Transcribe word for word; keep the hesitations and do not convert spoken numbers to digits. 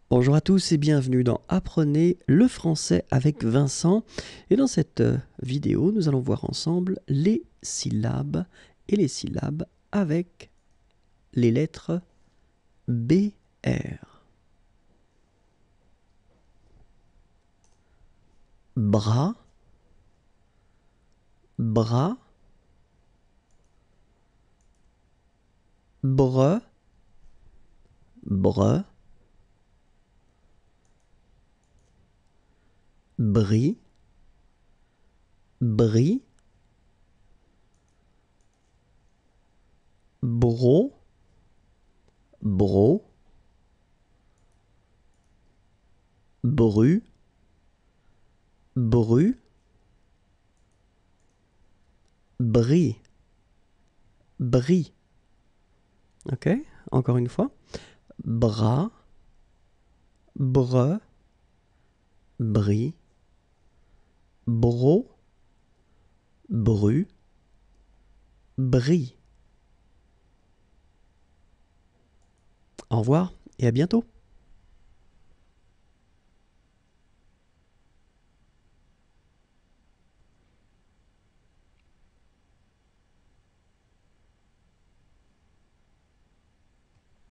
Bonjour à tous et bienvenue dans Apprenez le français avec Vincent. Et dans cette vidéo, nous allons voir ensemble les syllabes et les syllabes avec les lettres B R. Bras, bras, bre, bre, bris, bris, bro, bro, bru, bru, bris, bris. Ok, encore une fois. Bras, bre, bris, bro, bru, bris. Au revoir et à bientôt.